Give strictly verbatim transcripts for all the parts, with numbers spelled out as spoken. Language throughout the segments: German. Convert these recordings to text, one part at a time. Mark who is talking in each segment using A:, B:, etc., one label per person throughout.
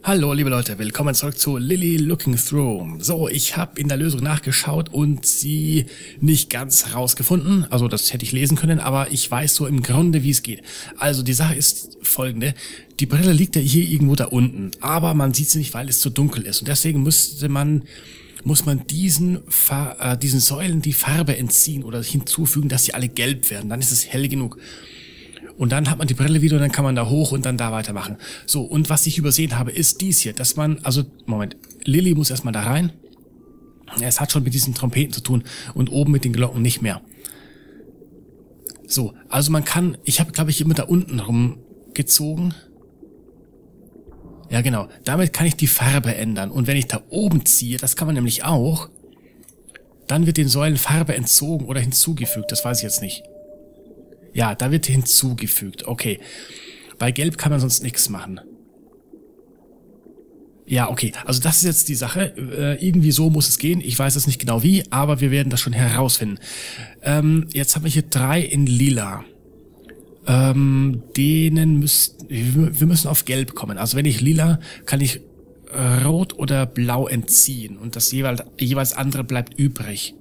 A: Hallo liebe Leute, willkommen zurück zu Lily Looking Through. So, ich habe in der Lösung nachgeschaut und sie nicht ganz herausgefunden. Also das hätte ich lesen können, aber ich weiß so im Grunde, wie es geht. Also die Sache ist folgende. Die Brille liegt ja hier irgendwo da unten, aber man sieht sie nicht, weil es zu dunkel ist. Und deswegen müsste man, muss man diesen, äh, diesen Säulen die Farbe entziehen oder hinzufügen, dass sie alle gelb werden. Dann ist es hell genug. Und dann hat man die Brille wieder und dann kann man da hoch und dann da weitermachen. So, und was ich übersehen habe, ist dies hier, dass man, also, Moment, Lily muss erstmal da rein. Es hat schon mit diesen Trompeten zu tun und oben mit den Glocken nicht mehr. So, also man kann, ich habe, glaube ich, immer da unten rumgezogen. Ja, genau, damit kann ich die Farbe ändern. Und wenn ich da oben ziehe, das kann man nämlich auch, dann wird den Säulen Farbe entzogen oder hinzugefügt, das weiß ich jetzt nicht. Ja, da wird hinzugefügt. Okay. Bei Gelb kann man sonst nichts machen. Ja, okay. Also das ist jetzt die Sache. Äh, irgendwie so muss es gehen. Ich weiß jetzt nicht genau wie, aber wir werden das schon herausfinden. Ähm, jetzt haben wir hier drei in Lila. Ähm, denen müssten... Wir müssen auf Gelb kommen. Also wenn ich Lila, kann ich äh, Rot oder Blau entziehen. Und das jeweils, jeweils andere bleibt übrig.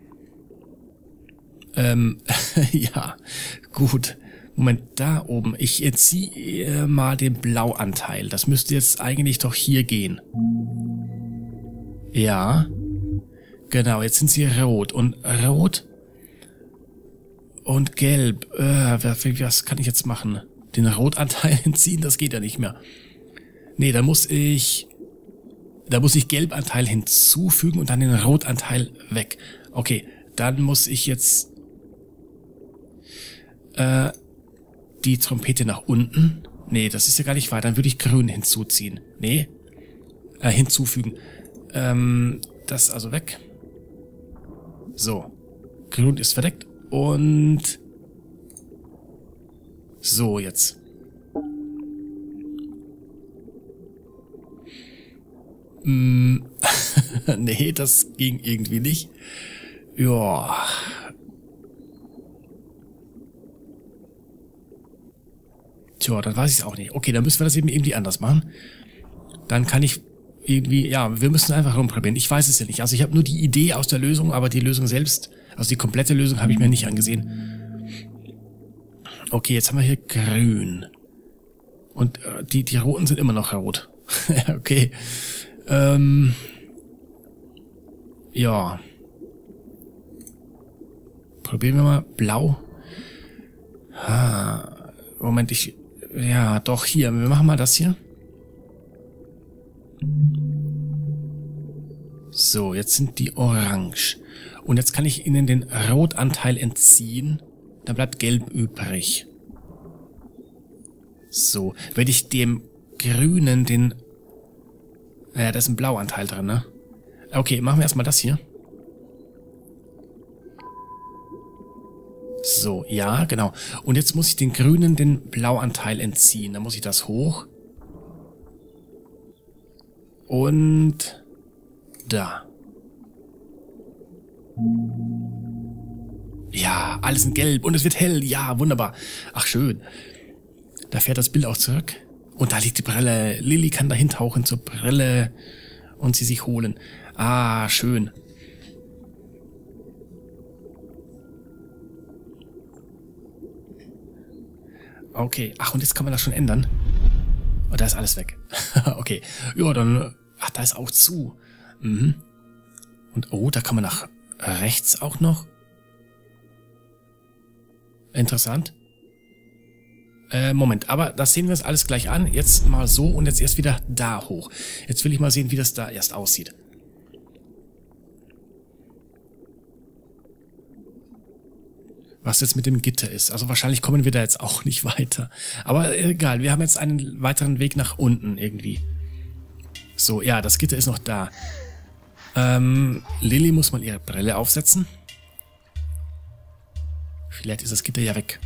A: Ähm, ja, gut. Moment, da oben. Ich entziehe mal den Blauanteil. Das müsste jetzt eigentlich doch hier gehen. Ja. Genau, jetzt sind sie rot. Und rot und gelb. Äh, was kann ich jetzt machen? Den Rotanteil entziehen? Das geht ja nicht mehr. Nee, da muss ich... Da muss ich Gelbanteil hinzufügen und dann den Rotanteil weg. Okay, dann muss ich jetzt... Äh, die Trompete nach unten. Nee, das ist ja gar nicht wahr. Dann würde ich grün hinzuziehen. Nee. Äh, hinzufügen. Ähm, das also weg. So. Grün ist verdeckt. Und... So, jetzt. Mm, nee, das ging irgendwie nicht. Ja... Tja, dann weiß ich es auch nicht. Okay, dann müssen wir das eben irgendwie anders machen. Dann kann ich irgendwie, ja, wir müssen einfach rumprobieren. Ich weiß es ja nicht. Also ich habe nur die Idee aus der Lösung, aber die Lösung selbst, also die komplette Lösung habe ich mir nicht angesehen. Okay, jetzt haben wir hier grün. Und äh, die, die roten sind immer noch rot. Okay. Ähm, ja. Probieren wir mal blau. Ah, Moment, ich... Ja, doch, hier. Wir machen mal das hier. So, jetzt sind die orange. Und jetzt kann ich ihnen den Rotanteil entziehen. Dann bleibt gelb übrig. So, wenn ich dem grünen den... Naja, da ist ein Blauanteil drin, ne? Okay, machen wir erstmal das hier. So, ja, genau. Und jetzt muss ich den grünen den Blauanteil entziehen. Dann muss ich das hoch. Und da. Ja, alles in gelb und es wird hell. Ja, wunderbar. Ach, schön. Da fährt das Bild auch zurück. Und da liegt die Brille. Lily kann da hintauchen zur Brille und sie sich holen. Ah, schön. Okay, ach, und jetzt kann man das schon ändern. Oh, da ist alles weg. Okay, ja, dann... Ach, da ist auch zu. Mhm. Und, oh, da kann man nach rechts auch noch. Interessant. Äh, Moment, aber das sehen wir uns alles gleich an. Jetzt mal so und jetzt erst wieder da hoch. Jetzt will ich mal sehen, wie das da erst aussieht. Was jetzt mit dem Gitter ist. Also wahrscheinlich kommen wir da jetzt auch nicht weiter. Aber egal, wir haben jetzt einen weiteren Weg nach unten irgendwie. So, ja, das Gitter ist noch da. Ähm, Lily muss mal ihre Brille aufsetzen. Vielleicht ist das Gitter ja weg.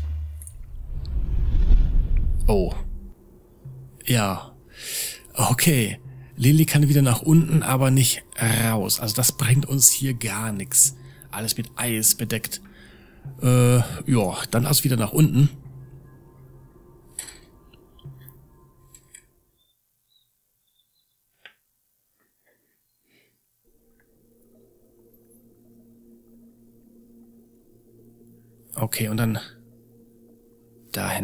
A: Oh. Ja. Okay. Lily kann wieder nach unten, aber nicht raus. Also das bringt uns hier gar nichts. Alles mit Eis bedeckt. Äh, ja, dann also wieder nach unten. Okay, und dann dahin.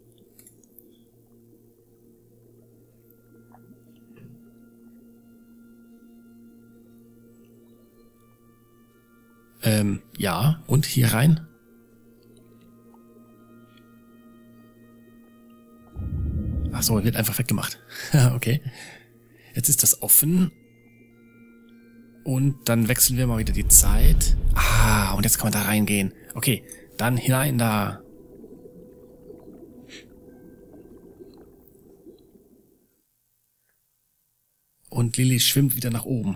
A: Ähm, ja, und hier rein. Ach so, wird einfach weggemacht. Okay. Jetzt ist das offen. Und dann wechseln wir mal wieder die Zeit. Ah, und jetzt kann man da reingehen. Okay, dann hinein da. Und Lilly schwimmt wieder nach oben.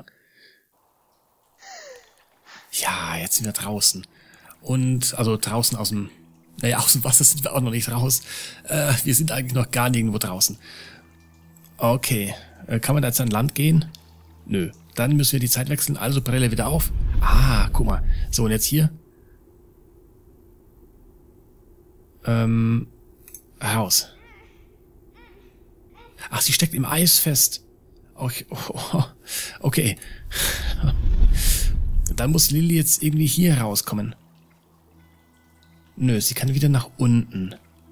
A: Ja, jetzt sind wir draußen. Und, also draußen aus dem, naja, aus dem Wasser sind wir auch noch nicht raus. Äh, wir sind eigentlich noch gar nirgendwo draußen. Okay, äh, kann man da jetzt an Land gehen? Nö. Dann müssen wir die Zeit wechseln, also Brille wieder auf. Ah, guck mal. So, und jetzt hier. Ähm, raus. Ach, sie steckt im Eis fest. Okay. Okay. Dann muss Lilly jetzt irgendwie hier rauskommen. Nö, sie kann wieder nach unten.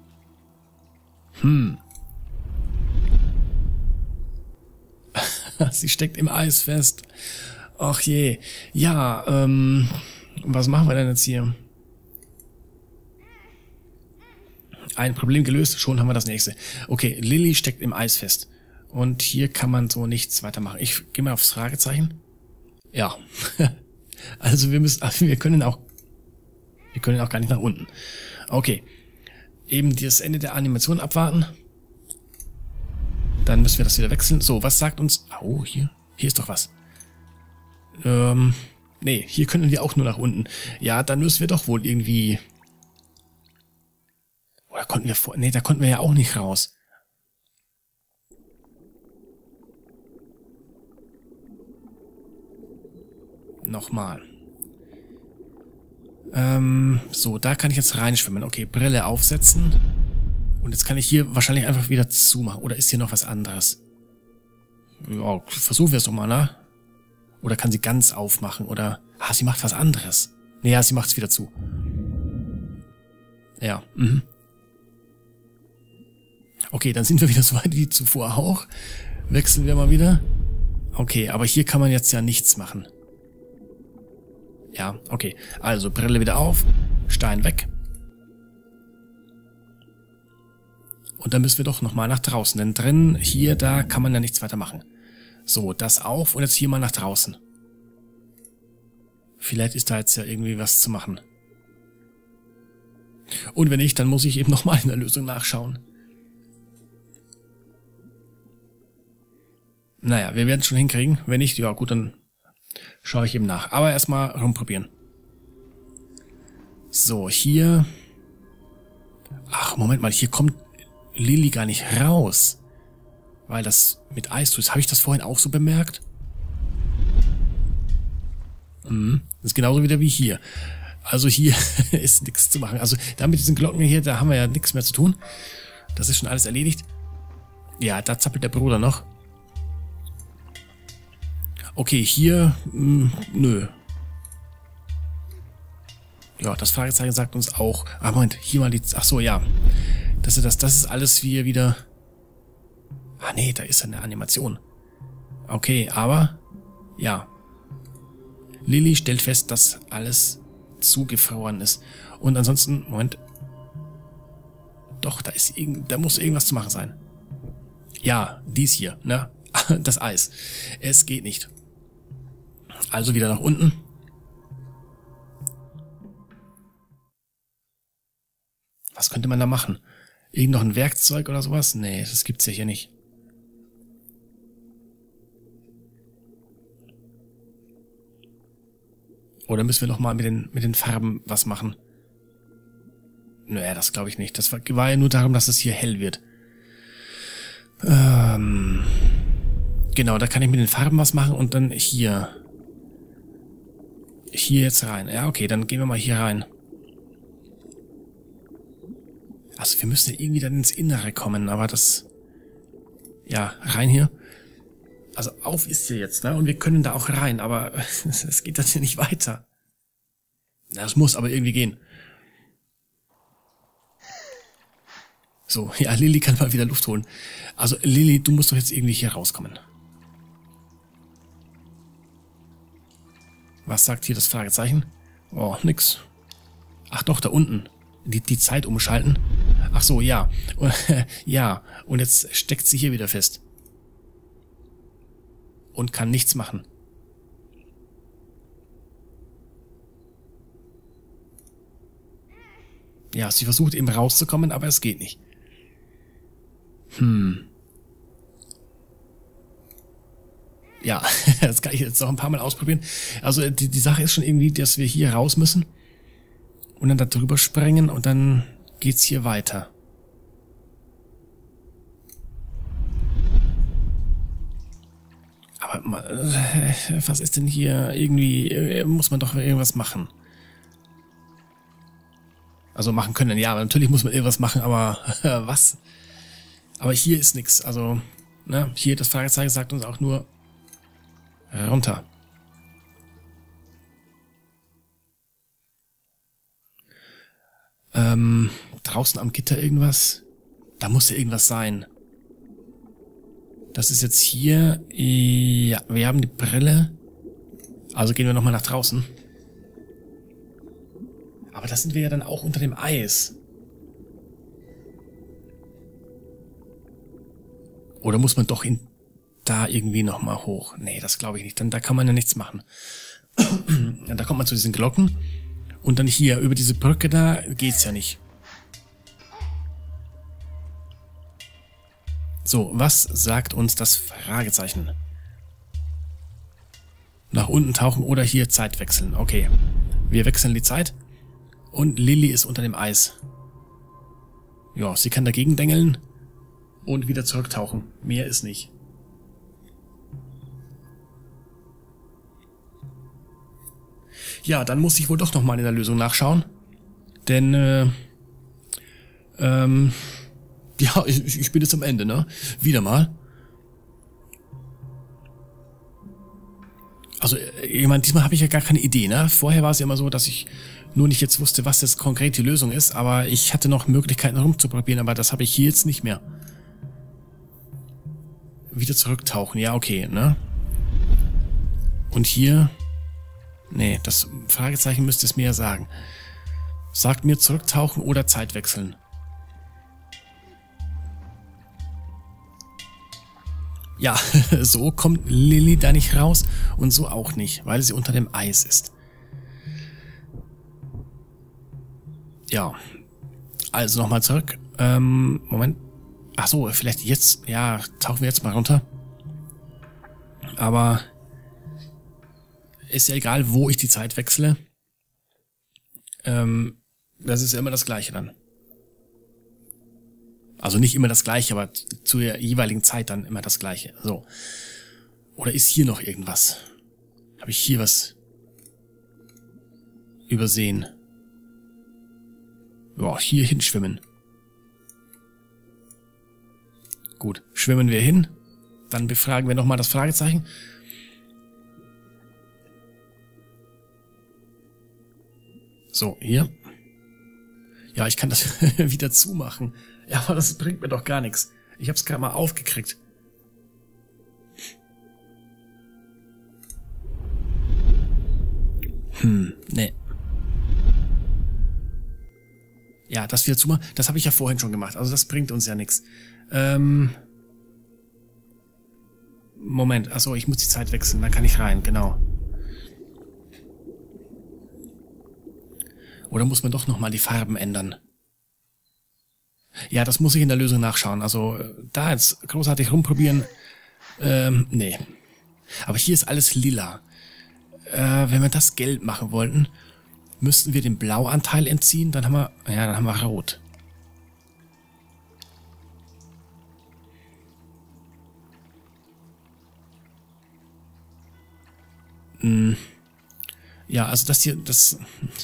A: Hm. Sie steckt im Eis fest. Ach je. Ja, ähm, was machen wir denn jetzt hier? Ein Problem gelöst, schon haben wir das nächste. Okay, Lilly steckt im Eis fest. Und hier kann man so nichts weitermachen. Ich gehe mal aufs Fragezeichen. Ja. Also wir müssen, also wir können auch, wir können auch gar nicht nach unten. Okay. Eben das Ende der Animation abwarten. Dann müssen wir das wieder wechseln. So, was sagt uns... Oh, hier. Hier ist doch was. Ähm, nee, hier können wir auch nur nach unten. Ja, dann müssen wir doch wohl irgendwie... Oder konnten wir vor... Nee, da konnten wir ja auch nicht raus. Nochmal. Ähm, so, da kann ich jetzt reinschwimmen. Okay, Brille aufsetzen. Und jetzt kann ich hier wahrscheinlich einfach wieder zumachen. Oder ist hier noch was anderes? Ja, versuchen wir es doch mal, ne? Oder kann sie ganz aufmachen? Oder... Ah, sie macht was anderes. Naja, sie macht es wieder zu. Ja, mhm. Okay, dann sind wir wieder so weit wie zuvor auch. Wechseln wir mal wieder. Okay, aber hier kann man jetzt ja nichts machen. Ja, okay. Also, Brille wieder auf. Stein weg. Und dann müssen wir doch nochmal nach draußen. Denn drin, hier, da kann man ja nichts weiter machen. So, das auf und jetzt hier mal nach draußen. Vielleicht ist da jetzt ja irgendwie was zu machen. Und wenn nicht, dann muss ich eben nochmal in der Lösung nachschauen. Naja, wir werden es schon hinkriegen. Wenn nicht, ja gut, dann schaue ich eben nach. Aber erstmal rumprobieren. So, hier... Ach, Moment mal, hier kommt Lilly gar nicht raus. Weil das mit Eis tut. Habe ich das vorhin auch so bemerkt? Mhm. Das ist genauso wieder wie hier. Also hier ist nichts zu machen. Also da mit diesen Glocken hier, da haben wir ja nichts mehr zu tun. Das ist schon alles erledigt. Ja, da zappelt der Bruder noch. Okay, hier, mh, nö. Ja, das Fragezeichen sagt uns auch. Ah, Moment, hier mal die... Ach so, ja. Das ist, das, das ist alles wie wieder... Ah, nee, da ist eine Animation. Okay, aber... Ja. Lilly stellt fest, dass alles zugefroren ist. Und ansonsten... Moment. Doch, da ist irgend, da muss irgendwas zu machen sein. Ja, dies hier, ne? Das Eis. Es geht nicht. Also wieder nach unten. Was könnte man da machen? Irgend noch ein Werkzeug oder sowas? Nee, das gibt's ja hier nicht. Oder müssen wir noch mal mit den, mit den Farben was machen? Naja, das glaube ich nicht. Das war, war ja nur darum, dass es hier hell wird. Ähm, genau, da kann ich mit den Farben was machen und dann hier. Hier jetzt rein. Ja, okay, dann gehen wir mal hier rein. Also wir müssen irgendwie dann ins Innere kommen, aber das... Ja, rein hier. Also auf ist hier jetzt, ne? Und wir können da auch rein, aber es geht das hier nicht weiter. Ja, es muss aber irgendwie gehen. So, ja, Lilly kann mal wieder Luft holen. Also, Lilly, du musst doch jetzt irgendwie hier rauskommen. Was sagt hier das Fragezeichen? Oh, nix. Ach doch, da unten. Die, die Zeit umschalten. Ach so, ja. Ja, und jetzt steckt sie hier wieder fest. Und kann nichts machen. Ja, sie versucht eben rauszukommen, aber es geht nicht. Hm. Ja, das kann ich jetzt noch ein paar Mal ausprobieren. Also die, die Sache ist schon irgendwie, dass wir hier raus müssen und dann da drüber sprengen und dann geht's hier weiter. Aber äh, was ist denn hier? Irgendwie äh, muss man doch irgendwas machen. Also machen können, ja, natürlich muss man irgendwas machen, aber äh, was? Aber hier ist nichts. Also, ne, hier das Fragezeichen sagt uns auch nur äh, runter. Ähm, draußen am Gitter irgendwas? Da muss ja irgendwas sein. Das ist jetzt hier. Ja, wir haben die Brille. Also gehen wir nochmal nach draußen. Aber da sind wir ja dann auch unter dem Eis. Oder muss man doch in da irgendwie nochmal hoch? Nee, das glaube ich nicht. Dann da kann man ja nichts machen. Da kommt man zu diesen Glocken. Und dann hier, über diese Brücke da, geht's ja nicht. So, was sagt uns das Fragezeichen? Nach unten tauchen oder hier Zeit wechseln. Okay, wir wechseln die Zeit. Und Lilly ist unter dem Eis. Ja, sie kann dagegen dengeln und wieder zurücktauchen. Mehr ist nicht. Ja, dann muss ich wohl doch nochmal in der Lösung nachschauen. Denn, äh, ähm, ja, ich, ich bin jetzt am Ende, ne? Wieder mal. Also, ich meine, diesmal habe ich ja gar keine Idee, ne? Vorher war es ja immer so, dass ich nur nicht jetzt wusste, was jetzt konkret die Lösung ist, aber ich hatte noch Möglichkeiten rumzuprobieren, aber das habe ich hier jetzt nicht mehr. Wieder zurücktauchen, ja, okay, ne? Und hier... Nee, das Fragezeichen müsste es mir ja sagen. Sagt mir zurücktauchen oder Zeit wechseln. Ja, so kommt Lilly da nicht raus und so auch nicht, weil sie unter dem Eis ist. Ja, also nochmal zurück. Ähm, Moment. Ach so, vielleicht jetzt, ja, tauchen wir jetzt mal runter. Aber ist ja egal, wo ich die Zeit wechsle. Ähm, das ist ja immer das Gleiche dann. Also nicht immer das Gleiche, aber zur jeweiligen Zeit dann immer das Gleiche. So. Oder ist hier noch irgendwas? Habe ich hier was übersehen? Ja, hier hinschwimmen. Gut, schwimmen wir hin. Dann befragen wir nochmal das Fragezeichen. So, hier. Ja, ich kann das wieder zumachen. Ja, aber das bringt mir doch gar nichts. Ich hab's gerade mal aufgekriegt. Hm, nee. Ja, das wieder zumachen, das habe ich ja vorhin schon gemacht. Also das bringt uns ja nichts. Ähm... Moment, achso, ich muss die Zeit wechseln, dann kann ich rein, genau. Oder muss man doch nochmal die Farben ändern? Ja, das muss ich in der Lösung nachschauen. Also da jetzt großartig rumprobieren, ähm, nee. Aber hier ist alles lila. Äh, wenn wir das gelb machen wollten, müssten wir den Blauanteil entziehen, dann haben wir, ja, dann haben wir rot. Hm. Ja, also das hier, das...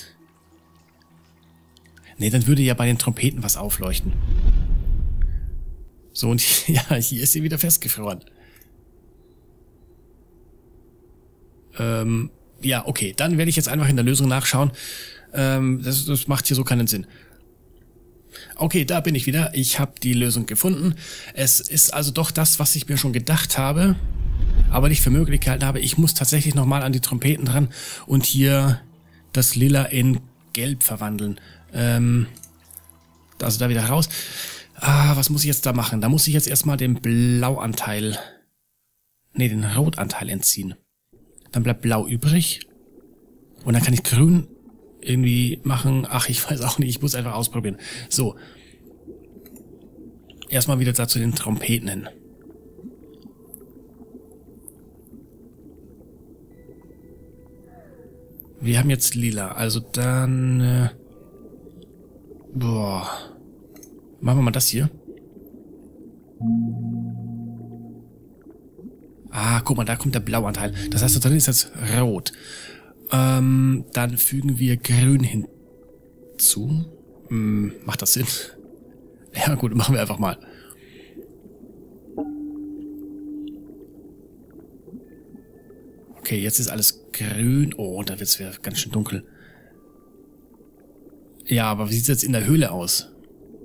A: Nee, dann würde ja bei den Trompeten was aufleuchten. So, und ja, hier ist sie wieder festgefroren. Ähm, ja, okay, dann werde ich jetzt einfach in der Lösung nachschauen. Ähm, das, das macht hier so keinen Sinn. Okay, da bin ich wieder. Ich habe die Lösung gefunden. Es ist also doch das, was ich mir schon gedacht habe, aber nicht für möglich gehalten habe. Ich muss tatsächlich nochmal an die Trompeten dran und hier das Lila in Gelb verwandeln. Ähm, also da wieder raus. Ah, was muss ich jetzt da machen? Da muss ich jetzt erstmal den Blauanteil, nee, den Rotanteil entziehen. Dann bleibt Blau übrig. Und dann kann ich Grün irgendwie machen. Ach, ich weiß auch nicht. Ich muss einfach ausprobieren. So. Erstmal wieder dazu den Trompeten hin. Wir haben jetzt Lila. Also dann... Äh, boah. Machen wir mal das hier. Ah, guck mal, da kommt der Blauanteil. Das heißt, da drin ist jetzt Rot. Ähm, dann fügen wir Grün hinzu. Hm, macht das Sinn? Ja gut, machen wir einfach mal. Okay, jetzt ist alles grün. Oh, da wird es wieder ganz schön dunkel. Ja, aber wie sieht es jetzt in der Höhle aus?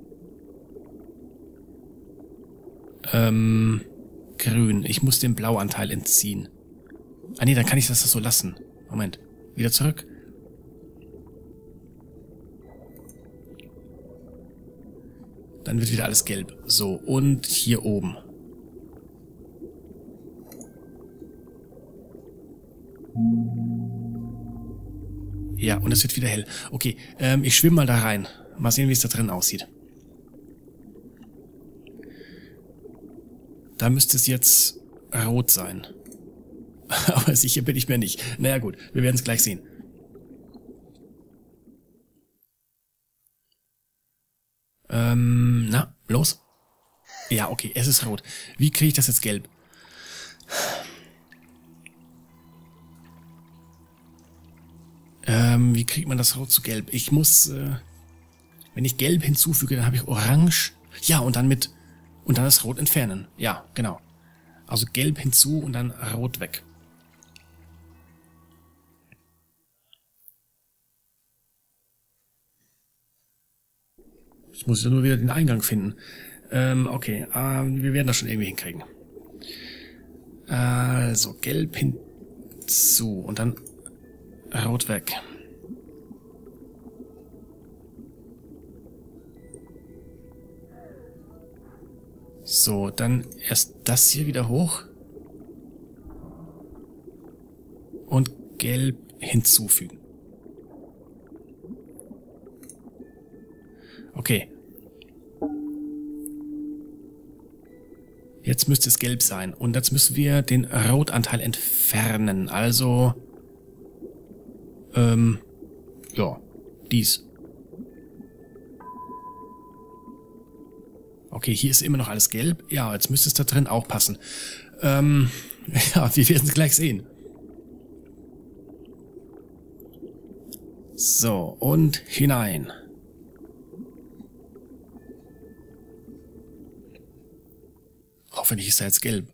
A: Ähm, grün. Ich muss den Blauanteil entziehen. Ah nee, dann kann ich das so lassen. Moment. Wieder zurück. Dann wird wieder alles gelb. So, und hier oben. Ja, und es wird wieder hell. Okay, ähm, ich schwimme mal da rein. Mal sehen, wie es da drin aussieht. Da müsste es jetzt rot sein. Aber sicher bin ich mir nicht. Naja gut, wir werden es gleich sehen. Ähm, na, los. Ja, okay, es ist rot. Wie kriege ich das jetzt gelb? Ähm, wie kriegt man das rot zu gelb? Ich muss, äh, wenn ich gelb hinzufüge, dann habe ich orange. Ja, und dann mit, und dann das Rot entfernen. Ja, genau. Also gelb hinzu und dann rot weg. Ich muss ja nur wieder den Eingang finden. Ähm, okay, ähm, wir werden das schon irgendwie hinkriegen. Also, gelb hinzu und dann rot weg. So, dann erst das hier wieder hoch. Und gelb hinzufügen. Okay. Jetzt müsste es gelb sein. Und jetzt müssen wir den Rotanteil entfernen. Also, ähm, ja, dies. Okay, hier ist immer noch alles gelb. Ja, jetzt müsste es da drin auch passen. Ähm, ja, wir werden es gleich sehen. So, und hinein. Hoffentlich ist er jetzt gelb.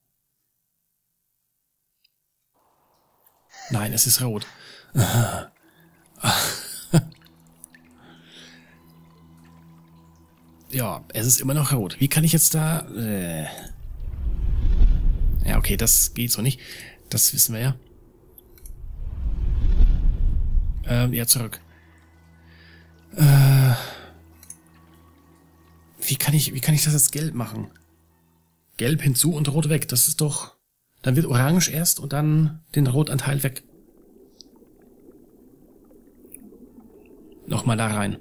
A: Nein, es ist rot. Ja, es ist immer noch rot. Wie kann ich jetzt da... Äh ja, okay, das geht so nicht. Das wissen wir ja. Ähm, ja, zurück. Äh wie kann ich, wie kann ich das jetzt gelb machen? Gelb hinzu und rot weg. Das ist doch... Dann wird orange erst und dann den Rotanteil weg. Nochmal da rein.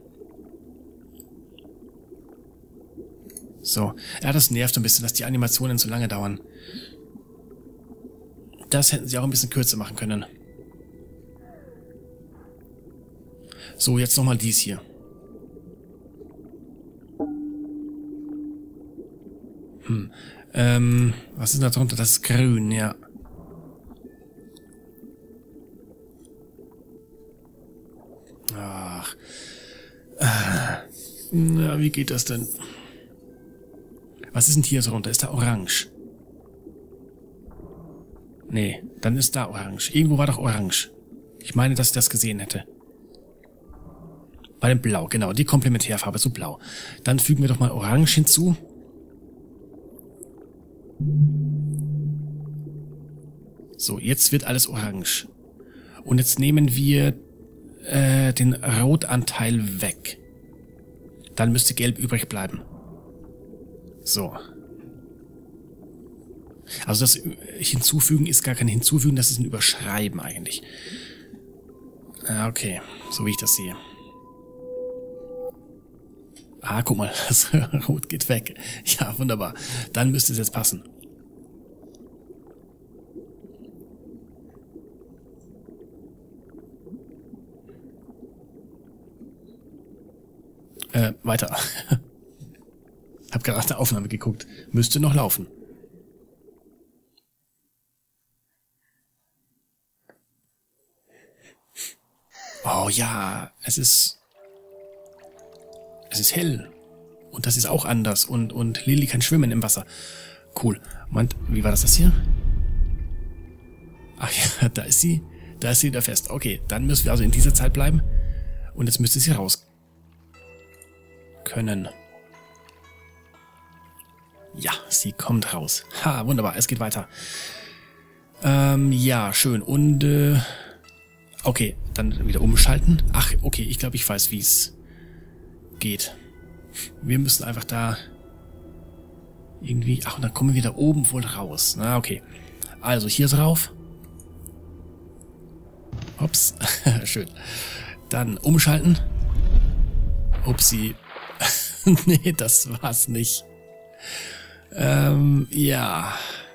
A: So. Ja, das nervt ein bisschen, dass die Animationen so lange dauern. Das hätten sie auch ein bisschen kürzer machen können. So, jetzt nochmal dies hier. Hm. Ähm, was ist da drunter? Das ist grün, ja. Ach. Na, wie geht das denn? Was ist denn hier so runter? Ist da orange? Nee, dann ist da orange. Irgendwo war doch orange. Ich meine, dass ich das gesehen hätte. Bei dem Blau, genau, die Komplementärfarbe zu Blau. Dann fügen wir doch mal Orange hinzu. So, jetzt wird alles orange. Und jetzt nehmen wir äh, den Rotanteil weg. Dann müsste Gelb übrig bleiben. So. Also das Hinzufügen ist gar kein Hinzufügen, das ist ein Überschreiben eigentlich. Okay, so wie ich das sehe. Ah, guck mal, das Rot geht weg. Ja, wunderbar. Dann müsste es jetzt passen. Äh, weiter. Hab gerade nach der Aufnahme geguckt. Müsste noch laufen. Oh ja, es ist... Es ist hell. Und das ist auch anders. Und, und Lilly kann schwimmen im Wasser. Cool. Moment, wie war das das hier? Ach ja, da ist sie. Da ist sie wieder fest. Okay, dann müssen wir also in dieser Zeit bleiben. Und jetzt müsste sie raus können. Ja, sie kommt raus. Ha, wunderbar, es geht weiter. Ähm, ja, schön. Und, äh, okay, dann wieder umschalten. Ach, okay, ich glaube, ich weiß, wie es geht. Wir müssen einfach da irgendwie... Ach, und dann kommen wir da oben wohl raus. Na, okay. Also, hier drauf. Ups, schön. Dann umschalten. Upsi. Nee, das war's nicht. Ähm, ja.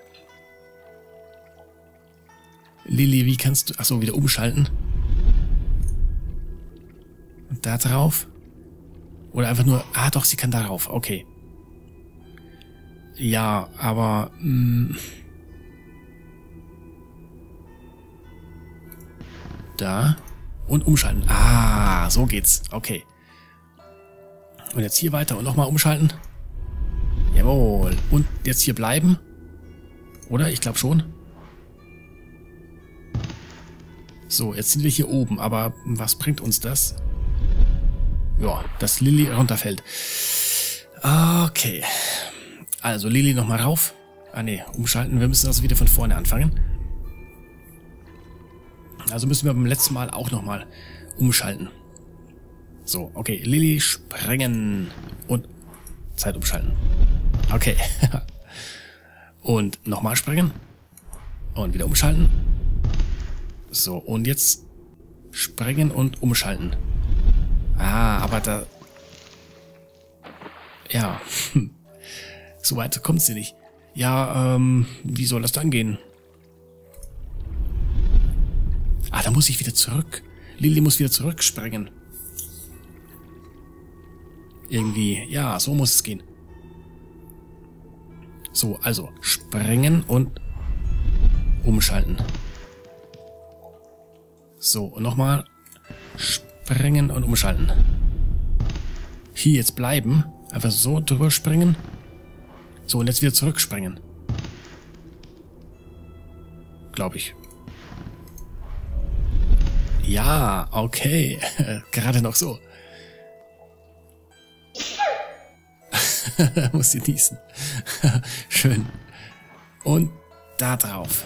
A: Lilly, wie kannst du... Achso, wieder umschalten. Und da drauf. Oder einfach nur... Ah, doch, sie kann darauf. Okay. Ja, aber... Mh, da. Und umschalten. Ah, so geht's. Okay. Und jetzt hier weiter und nochmal umschalten. Jawohl. Und jetzt hier bleiben. Oder? Ich glaube schon. So, jetzt sind wir hier oben. Aber was bringt uns das? Ja, dass Lilly runterfällt. Okay. Also Lilly nochmal rauf. Ah ne, umschalten. Wir müssen also wieder von vorne anfangen. Also müssen wir beim letzten Mal auch nochmal umschalten. So, okay. Lilly springen. Und Zeit umschalten. Okay. Und nochmal springen. Und wieder umschalten. So, und jetzt springen und umschalten. Ah, aber da... Ja. So weit kommt sie nicht. Ja, ähm, wie soll das dann gehen? Ah, da muss ich wieder zurück. Lilly muss wieder zurückspringen. Irgendwie, ja, so muss es gehen. So, also, springen und umschalten. So, und nochmal springen und umschalten. Hier jetzt bleiben. Einfach so drüber springen. So, und jetzt wieder zurückspringen. Glaube ich. Ja, okay. Gerade noch so. Muss sie niesen. Schön. Und da drauf.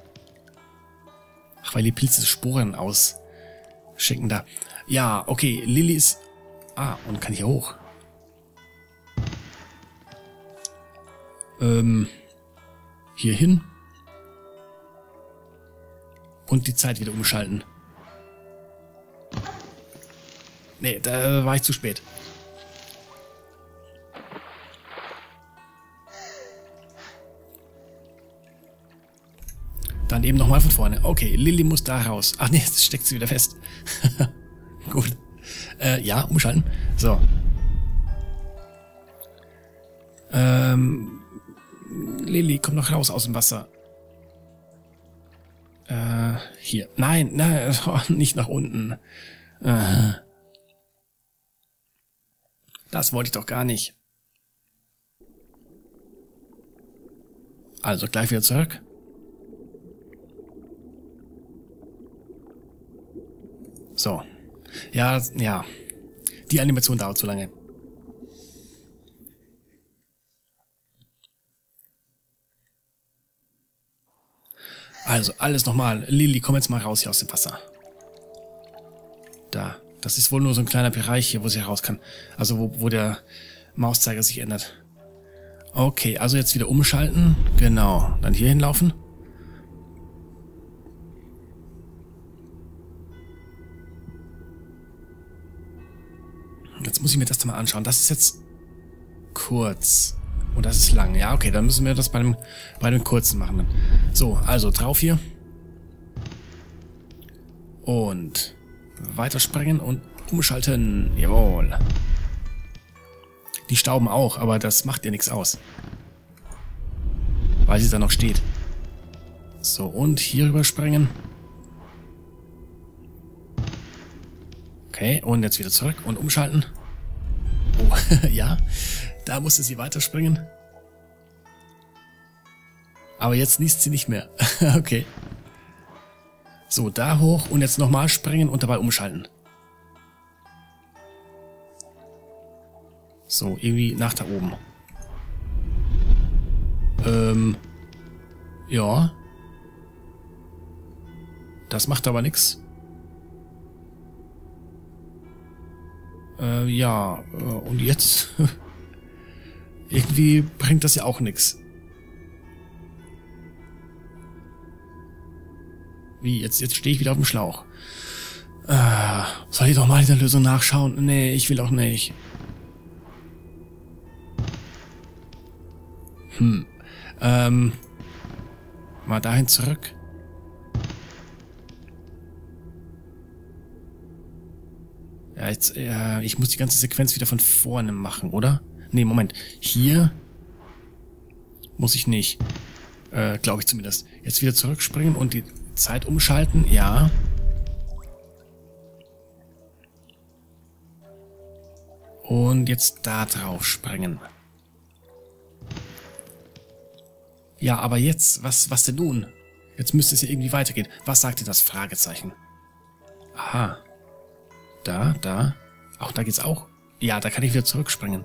A: Ach, weil die Pilze Sporen ausschicken da. Ja, okay. Lilly ist... Ah, und kann hier hoch. Ähm... Hier hin. Und die Zeit wieder umschalten. Nee, da war ich zu spät. Dann eben nochmal von vorne. Okay, Lilly muss da raus. Ach nee, jetzt steckt sie wieder fest. Gut. Äh, ja, umschalten. So. Ähm, Lilly, komm noch raus aus dem Wasser. Äh, hier. Nein, nein, nicht nach unten. Äh. Das wollte ich doch gar nicht. Also gleich wieder zurück. So. Ja, ja. Die Animation dauert zu lange. Also, alles nochmal. Lilly, komm jetzt mal raus hier aus dem Wasser. Da. Das ist wohl nur so ein kleiner Bereich hier, wo sie raus kann. Also, wo, wo der Mauszeiger sich ändert. Okay, also jetzt wieder umschalten. Genau. Dann hier hinlaufen. Jetzt muss ich mir das mal anschauen. Das ist jetzt kurz. Und das ist lang. Ja, okay, dann müssen wir das bei dem, bei dem kurzen machen. Dann. So, also drauf hier. Und weiterspringen und umschalten. Jawohl. Die stauben auch, aber das macht ihr nichts aus. Weil sie da noch steht. So, und hier rüberspringen. Okay, und jetzt wieder zurück und umschalten. Oh, ja, da musste sie weiterspringen. Aber jetzt liest sie nicht mehr. Okay. So, da hoch und jetzt nochmal springen und dabei umschalten. So, irgendwie nach da oben. Ähm. Ja. Das macht aber nichts. Äh, ja. Und jetzt? Irgendwie bringt das ja auch nichts. Wie, jetzt, jetzt stehe ich wieder auf dem Schlauch. Äh, soll ich doch mal in der Lösung nachschauen? Nee, ich will auch nicht. Hm. Ähm. Mal dahin zurück. Ja, jetzt, äh, ich muss die ganze Sequenz wieder von vorne machen, oder? Nee, Moment. Hier muss ich nicht. Äh, glaube ich zumindest. Jetzt wieder zurückspringen und die Zeit umschalten. Ja. Und jetzt da drauf springen. Ja, aber jetzt, was, was denn nun? Jetzt müsste es ja irgendwie weitergehen. Was sagt dir das Fragezeichen? Aha. Da, da. Auch da geht's auch. Ja, da kann ich wieder zurückspringen.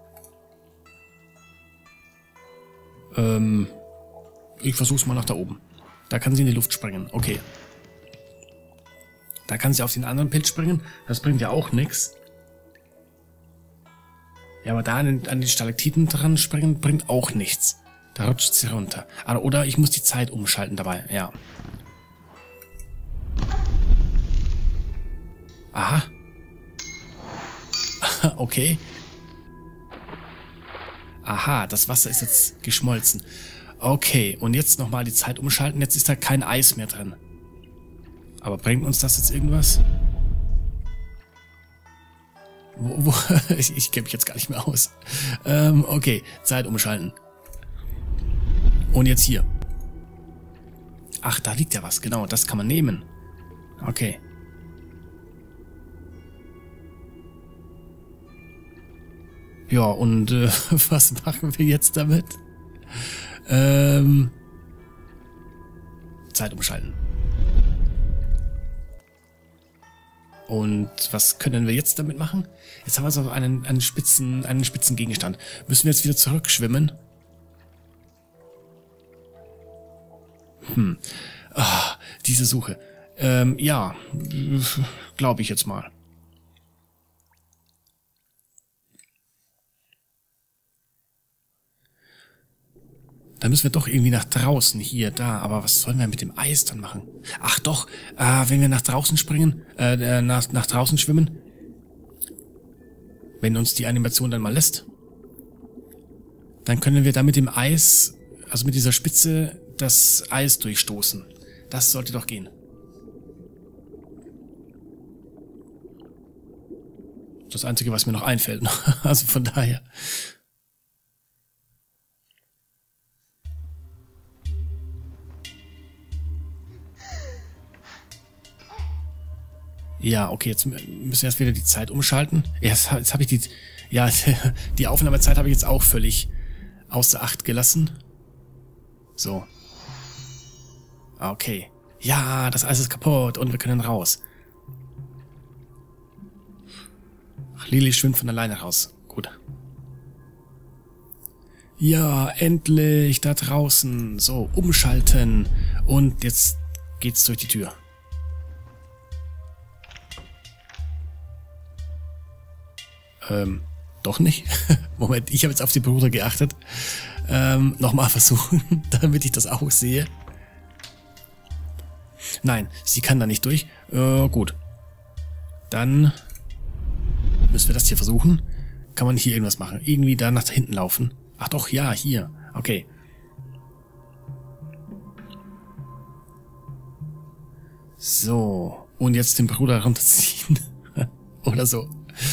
A: Ähm, ich versuch's mal nach da oben. Da kann sie in die Luft springen. Okay. Da kann sie auf den anderen Pilz springen. Das bringt ja auch nichts. Ja, aber da an den, an den Stalaktiten dran springen bringt auch nichts. Da rutscht sie runter. Oder ich muss die Zeit umschalten dabei. Ja. Aha. Okay. Aha, das Wasser ist jetzt geschmolzen. Okay, und jetzt nochmal die Zeit umschalten. Jetzt ist da kein Eis mehr drin. Aber bringt uns das jetzt irgendwas? Wo, wo? ich ich kenne mich jetzt gar nicht mehr aus. Ähm, okay, Zeit umschalten. Und jetzt hier. Ach, da liegt ja was. Genau, das kann man nehmen. Okay. Ja, und äh, was machen wir jetzt damit? Ähm, Zeit umschalten. Und was können wir jetzt damit machen? Jetzt haben wir so einen, einen spitzen, einen spitzen Gegenstand. Müssen wir jetzt wieder zurückschwimmen? Hm. Ah, diese Suche. Ähm, ja, glaube ich jetzt mal. Da müssen wir doch irgendwie nach draußen, hier, da. Aber was sollen wir mit dem Eis dann machen? Ach doch, äh, wenn wir nach draußen springen, äh, nach, nach draußen schwimmen, wenn uns die Animation dann mal lässt, dann können wir da mit dem Eis, also mit dieser Spitze, das Eis durchstoßen. Das sollte doch gehen. Das Einzige, was mir noch einfällt. Also von daher. Ja, okay, jetzt müssen wir erst wieder die Zeit umschalten. Jetzt, jetzt habe ich die, ja, die Aufnahmezeit habe ich jetzt auch völlig außer Acht gelassen. So. Okay. Ja, das Eis ist kaputt und wir können raus. Ach, Lilly schwimmt von alleine raus. Gut. Ja, endlich, da draußen. So, umschalten. Und jetzt geht's durch die Tür. Ähm, doch nicht? Moment, ich habe jetzt auf die Bruder geachtet. Ähm, nochmal versuchen, damit ich das auch sehe. Nein, sie kann da nicht durch. Äh, gut. Dann müssen wir das hier versuchen. Kann man hier irgendwas machen? Irgendwie da nach hinten laufen. Ach doch, ja, hier. Okay. So. Und jetzt den Bruder runterziehen. Oder so.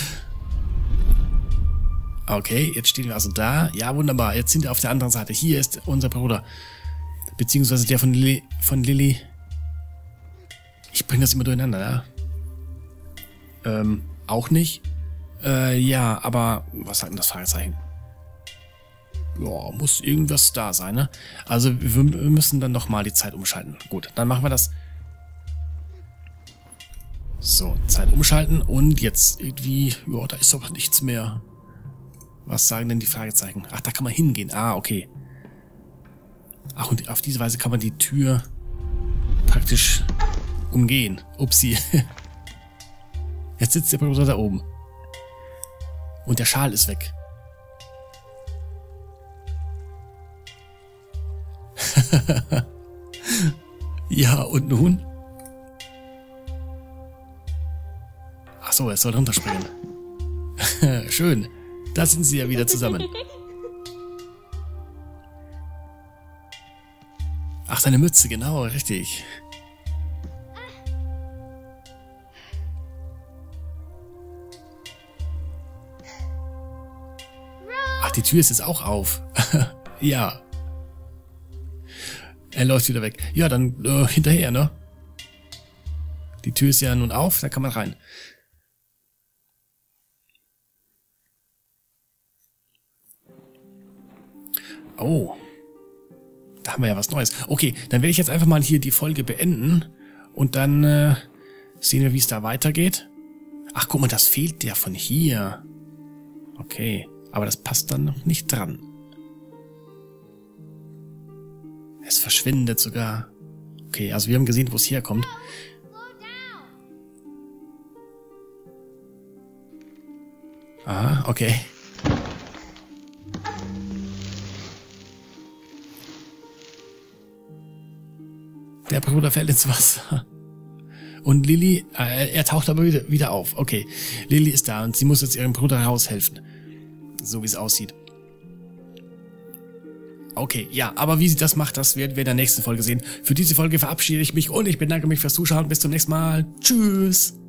A: Okay, jetzt stehen wir also da. Ja, wunderbar. Jetzt sind wir auf der anderen Seite. Hier ist unser Bruder. Beziehungsweise der von Lilly. Von Lilly. Ich bringe das immer durcheinander, ja? Ähm, auch nicht. Äh, ja, aber was sagt denn das Fragezeichen? Ja, muss irgendwas da sein, ne? Also wir, wir müssen dann nochmal die Zeit umschalten. Gut, dann machen wir das. So, Zeit umschalten und jetzt irgendwie, ja, da ist aber nichts mehr. Was sagen denn die Fragezeichen? Ach, da kann man hingehen. Ah, okay. Ach, und auf diese Weise kann man die Tür praktisch umgehen. Upsi. Jetzt sitzt der Bruder da oben. Und der Schal ist weg. Ja, und nun? Ach so, er soll runterspringen. Schön. Da sind sie ja wieder zusammen. Ach, seine Mütze, genau, richtig. Ach, die Tür ist jetzt auch auf. Ja. Er läuft wieder weg. Ja, dann äh, hinterher, ne? Die Tür ist ja nun auf, da kann man rein. Oh. Da haben wir ja was Neues. Okay, dann werde ich jetzt einfach mal hier die Folge beenden. Und dann äh, sehen wir, wie es da weitergeht. Ach, guck mal, das fehlt ja von hier. Okay, aber das passt dann noch nicht dran. Es verschwindet sogar. Okay, also wir haben gesehen, wo es herkommt. Aha, okay. Der Bruder fällt ins Wasser. Und Lilly, äh, er taucht aber wieder, wieder auf. Okay, Lilly ist da und sie muss jetzt ihrem Bruder raushelfen. So wie es aussieht. Okay, ja, aber wie sie das macht, das werden wir in der nächsten Folge sehen. Für diese Folge verabschiede ich mich und ich bedanke mich fürs Zuschauen. Bis zum nächsten Mal. Tschüss.